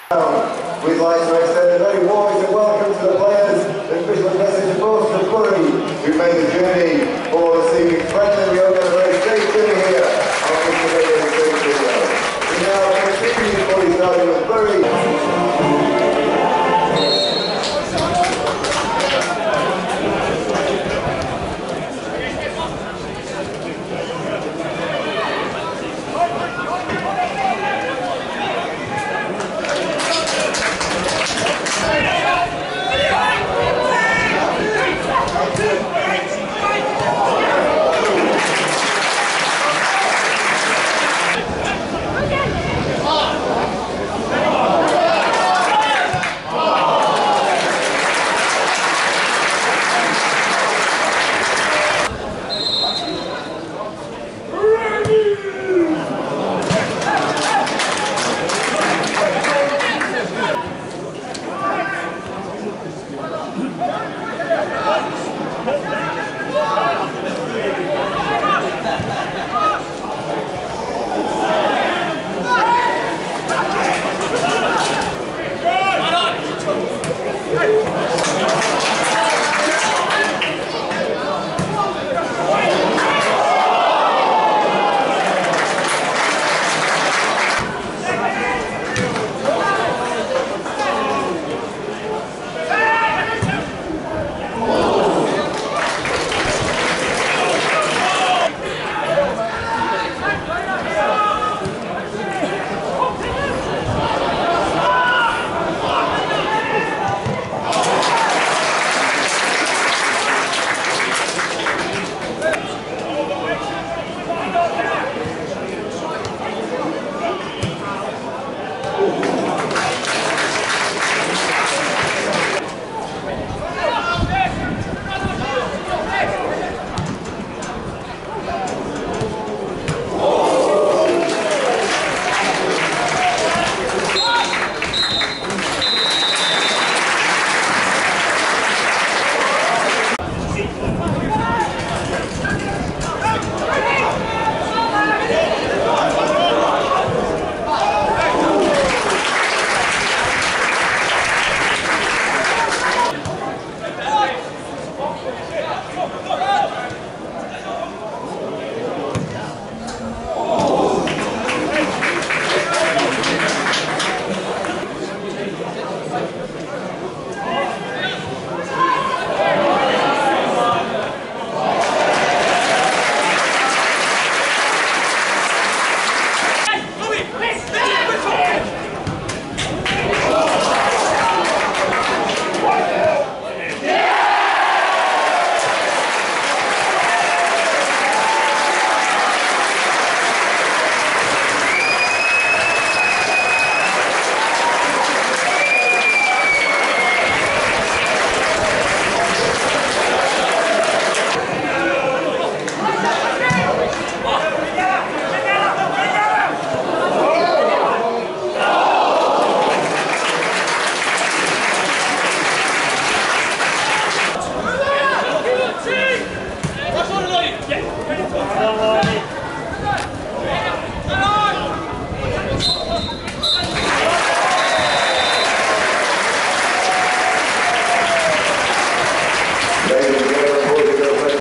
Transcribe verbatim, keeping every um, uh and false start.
We'd like to extend a very warm welcome to the players, the official message of both the Bury, who made the journey for this evening's friendly. We hope you have a very safe journey here on this amazing safe video. We now continue before we start with Bury. Ready!